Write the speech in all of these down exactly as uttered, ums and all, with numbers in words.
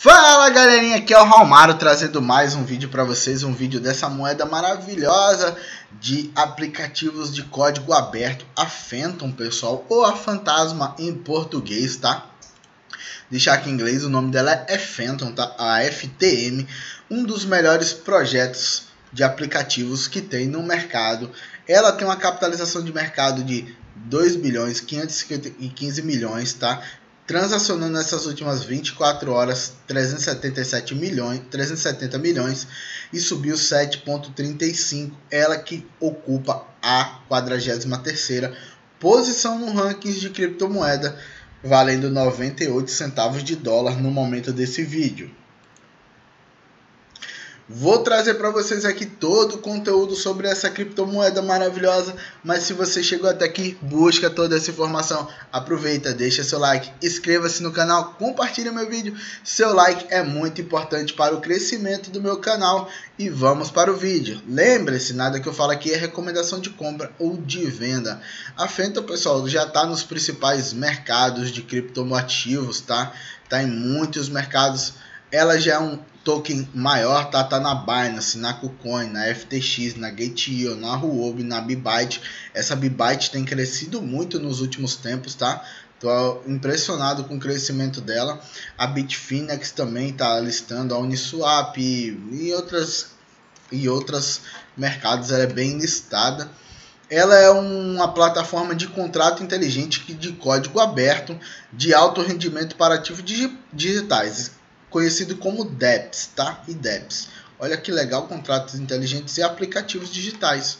Fala galerinha, aqui é o Raulmaro trazendo mais um vídeo para vocês, um vídeo dessa moeda maravilhosa de aplicativos de código aberto, a Phantom, pessoal, ou a Fantasma em português, tá? Deixar aqui em inglês, o nome dela é Phantom, tá? A F T M, um dos melhores projetos de aplicativos que tem no mercado. Ela tem uma capitalização de mercado de dois bilhões quinhentos e quinze milhões, tá? Transacionando nessas últimas vinte e quatro horas trezentos e setenta e sete milhões, trezentos e setenta milhões e subiu sete vírgula trinta e cinco. Ela que ocupa a quadragésima terceira posição no ranking de criptomoeda, valendo noventa e oito centavos de dólar no momento desse vídeo. Vou trazer para vocês aqui todo o conteúdo sobre essa criptomoeda maravilhosa, mas se você chegou até aqui, busca toda essa informação, aproveita, deixa seu like, inscreva-se no canal, compartilhe meu vídeo, seu like é muito importante para o crescimento do meu canal e vamos para o vídeo. Lembre-se, nada que eu falo aqui é recomendação de compra ou de venda. A Phantom, pessoal, já está nos principais mercados de criptoativos, tá? Tá em muitos mercados. Ela já é um token maior, tá? Tá na Binance, na KuCoin, na F T X, na Gate.io, na Huobi, na Bybit. Essa Bybit tem crescido muito nos últimos tempos, tá? Tô impressionado com o crescimento dela. A Bitfinex também tá listando, a Uniswap e, e outras e outros mercados. Ela é bem listada. Ela é uma plataforma de contrato inteligente de código aberto de alto rendimento para ativos digitais, conhecido como DEPs, tá? E DEPs. Olha que legal, contratos inteligentes e aplicativos digitais.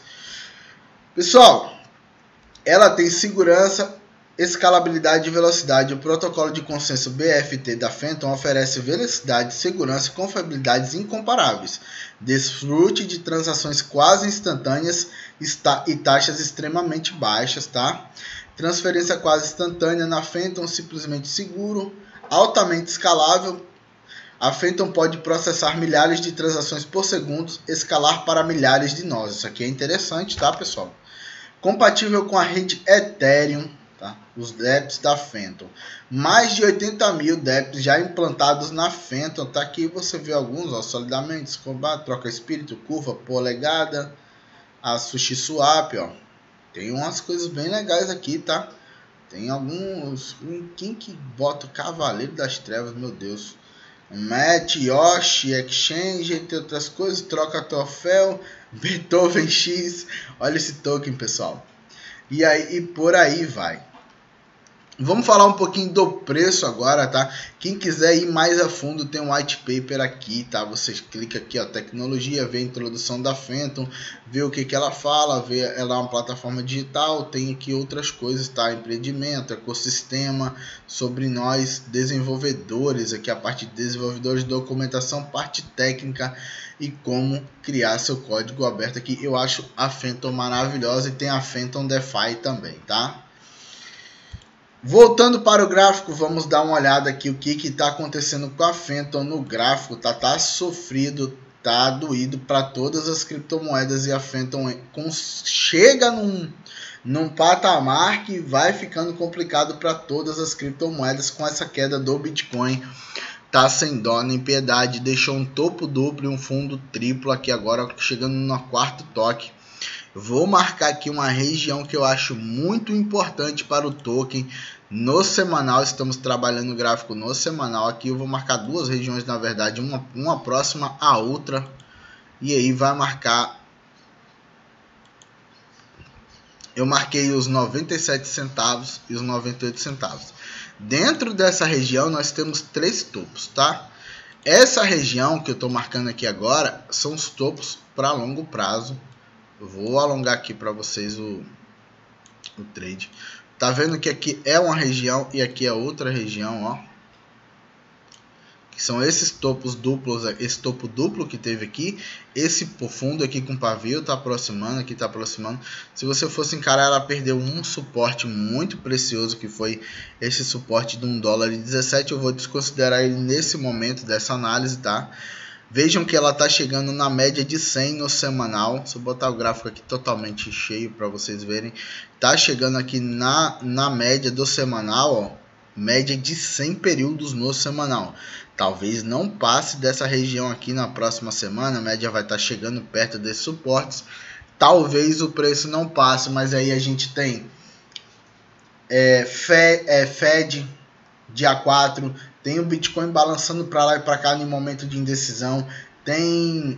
Pessoal, ela tem segurança, escalabilidade e velocidade. O protocolo de consenso B F T da Phantom oferece velocidade, segurança e confiabilidades incomparáveis. Desfrute de transações quase instantâneas e taxas extremamente baixas, tá? Transferência quase instantânea na Phantom, simplesmente seguro, altamente escalável. A Phantom pode processar milhares de transações por segundo, escalar para milhares de nós. Isso aqui é interessante, tá, pessoal? Compatível com a rede Ethereum, tá? Os DEPs da Phantom. Mais de oitenta mil DEPs já implantados na Phantom. Tá aqui, você vê alguns, ó, solidamente, combate, troca espírito, curva, polegada, a SushiSwap, ó. Tem umas coisas bem legais aqui, tá? Tem alguns... Quem que bota o Cavaleiro das Trevas, meu Deus... Matt, Yoshi, Exchange, entre outras coisas, troca troféu, Beethoven X, olha esse token, pessoal. E aí, e por aí vai. Vamos falar um pouquinho do preço agora, tá? Quem quiser ir mais a fundo, tem um white paper aqui, tá? Você clica aqui, ó, tecnologia, vê a introdução da Phantom, vê o que que ela fala, vê ela é uma plataforma digital, tem aqui outras coisas, tá? Empreendimento, ecossistema, sobre nós, desenvolvedores, aqui a parte de desenvolvedores, documentação, parte técnica e como criar seu código aberto aqui. Eu acho a Phantom maravilhosa e tem a Phantom DeFi também, tá? Voltando para o gráfico, vamos dar uma olhada aqui o que está acontecendo com a Phantom no gráfico. Tá, tá sofrido, tá doído para todas as criptomoedas e a Phantom com, chega num, num patamar que vai ficando complicado para todas as criptomoedas com essa queda do Bitcoin. Tá sem dó nem piedade, deixou um topo duplo e um fundo triplo aqui agora, chegando no quarto toque. Vou marcar aqui uma região que eu acho muito importante para o token no semanal. Estamos trabalhando o gráfico no semanal. Aqui eu vou marcar duas regiões, na verdade, uma, uma próxima à outra. E aí vai marcar... Eu marquei os noventa e sete centavos e os noventa e oito centavos. Dentro dessa região nós temos três topos, tá? Essa região que eu estou marcando aqui agora são os topos para longo prazo. Eu vou alongar aqui para vocês o, o trade. Tá vendo que aqui é uma região e aqui é outra região, ó. Que são esses topos duplos, esse topo duplo que teve aqui. Esse fundo aqui com pavio tá aproximando, aqui tá aproximando. Se você fosse encarar, ela perdeu um suporte muito precioso, que foi esse suporte de um dólar e dezessete. Eu vou desconsiderar ele nesse momento dessa análise, tá? Vejam que ela está chegando na média de cem no semanal. Se eu botar o gráfico aqui totalmente cheio para vocês verem, está chegando aqui na, na média do semanal, ó, média de cem períodos no semanal. Talvez não passe dessa região aqui na próxima semana, a média vai estar chegando perto desses suportes. Talvez o preço não passe, mas aí a gente tem é, Fed, é, Fed dia quatro, tem o Bitcoin balançando para lá e para cá em momento de indecisão, tem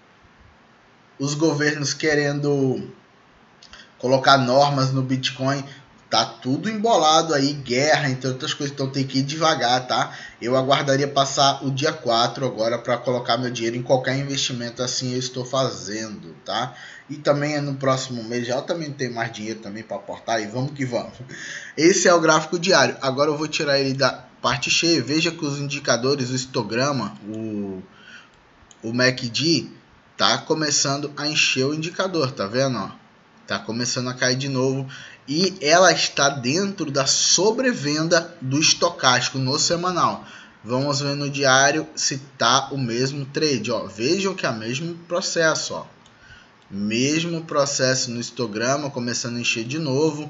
os governos querendo colocar normas no Bitcoin. Tá tudo embolado aí, guerra, entre outras coisas, então tem que ir devagar, tá? Eu aguardaria passar o dia quatro agora para colocar meu dinheiro em qualquer investimento, assim eu estou fazendo, tá? E também é no próximo mês, já eu também tenho mais dinheiro também para aportar e vamos que vamos. Esse é o gráfico diário, agora eu vou tirar ele da parte cheia, veja que os indicadores, o histograma, o, o M A C D, tá começando a encher o indicador, tá vendo, ó? Tá começando a cair de novo e ela está dentro da sobrevenda do estocástico no semanal. Vamos ver no diário se tá o mesmo trade, ó. Vejam que é o mesmo processo, ó. Mesmo processo no histograma, começando a encher de novo.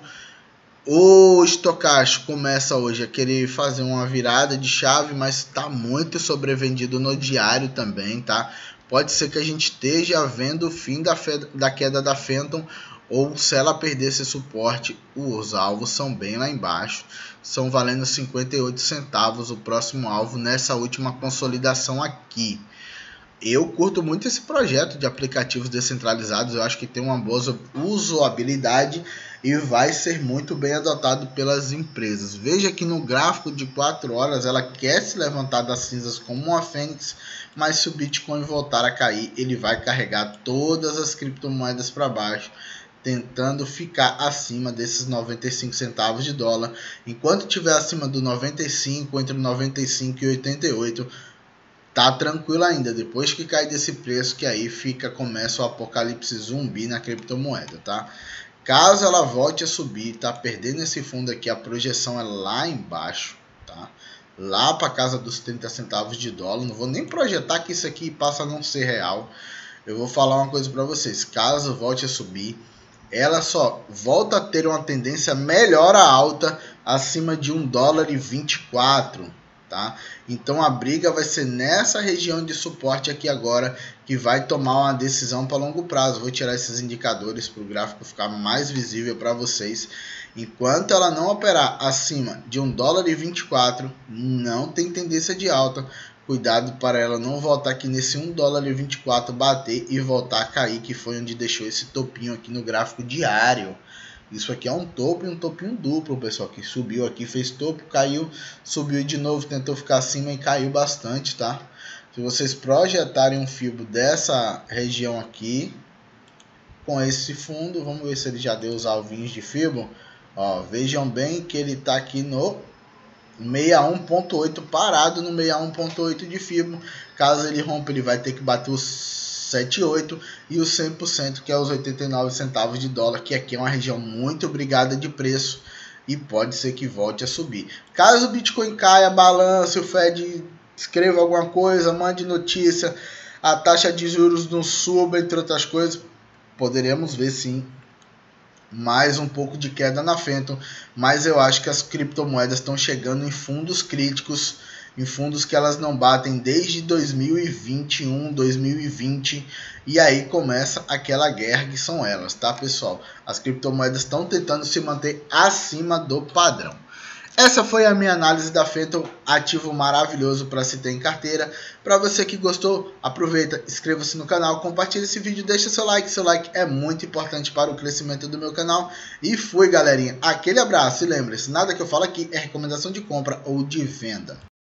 O estocástico começa hoje a querer fazer uma virada de chave, mas está muito sobrevendido no diário também, tá? Pode ser que a gente esteja vendo o fim da, da queda da Phantom, ou se ela perder esse suporte, os alvos são bem lá embaixo, são valendo cinquenta e oito centavos o próximo alvo nessa última consolidação aqui. Eu curto muito esse projeto de aplicativos descentralizados, eu acho que tem uma boa usabilidade e vai ser muito bem adotado pelas empresas. Veja que no gráfico de quatro horas ela quer se levantar das cinzas como uma fênix, mas se o Bitcoin voltar a cair, ele vai carregar todas as criptomoedas para baixo, tentando ficar acima desses noventa e cinco centavos de dólar. Enquanto estiver acima do noventa e cinco, entre noventa e cinco e oitenta e oito, tá tranquilo ainda. Depois que cai desse preço, que aí fica, começa o apocalipse zumbi na criptomoeda, tá? Caso ela volte a subir, tá perdendo esse fundo aqui, a projeção é lá embaixo, tá? Lá para casa dos trinta centavos de dólar. Não vou nem projetar que isso aqui passa a não ser real. Eu vou falar uma coisa para vocês. Caso volte a subir, ela só volta a ter uma tendência melhor a alta acima de um dólar e vinte e quatro, tá? Então a briga vai ser nessa região de suporte aqui agora, que vai tomar uma decisão para longo prazo. Vou tirar esses indicadores para o gráfico ficar mais visível para vocês. Enquanto ela não operar acima de um dólar e vinte e quatro, não tem tendência de alta. Cuidado para ela não voltar aqui nesse um dólar e vinte e quatro, bater e voltar a cair, que foi onde deixou esse topinho aqui no gráfico diário. Isso aqui é um topo e um topinho duplo, pessoal, que subiu aqui, fez topo, caiu, subiu de novo, tentou ficar acima e caiu bastante, tá? Se vocês projetarem um fibo dessa região aqui, com esse fundo, vamos ver se ele já deu os alvinhos de fibo. Ó, vejam bem que ele tá aqui no sessenta e um ponto oito, parado no sessenta e um ponto oito de fibo. Caso ele rompa, ele vai ter que bater os setenta e oito e os cem por cento, que é os oitenta e nove centavos de dólar, que aqui é uma região muito brigada de preço e pode ser que volte a subir. Caso o Bitcoin caia, balance, o Fed escreva alguma coisa, mande notícia, a taxa de juros não suba, entre outras coisas, poderemos ver sim mais um pouco de queda na Phantom, mas eu acho que as criptomoedas estão chegando em fundos críticos, em fundos que elas não batem desde dois mil e vinte e um, dois mil e vinte, e aí começa aquela guerra que são elas, tá, pessoal? As criptomoedas estão tentando se manter acima do padrão. Essa foi a minha análise da Phantom, ativo maravilhoso para se ter em carteira. Para você que gostou, aproveita, inscreva-se no canal, compartilhe esse vídeo, deixa seu like. Seu like é muito importante para o crescimento do meu canal. E fui, galerinha. Aquele abraço e lembre-se, nada que eu falo aqui é recomendação de compra ou de venda.